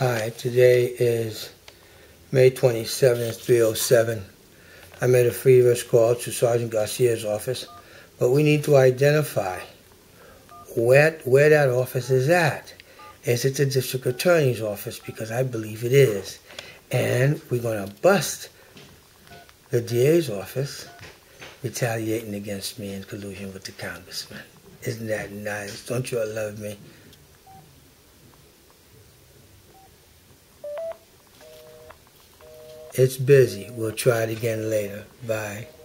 Hi, today is May 27th, 3:07. I made a previous call to Sergeant Garcia's office, but we need to identify where that office is at. Is it the district attorney's office? Because I believe it is. And we're going to bust the DA's office retaliating against me in collusion with the congressman. Isn't that nice? Don't you all love me? It's busy. We'll try it again later. Bye.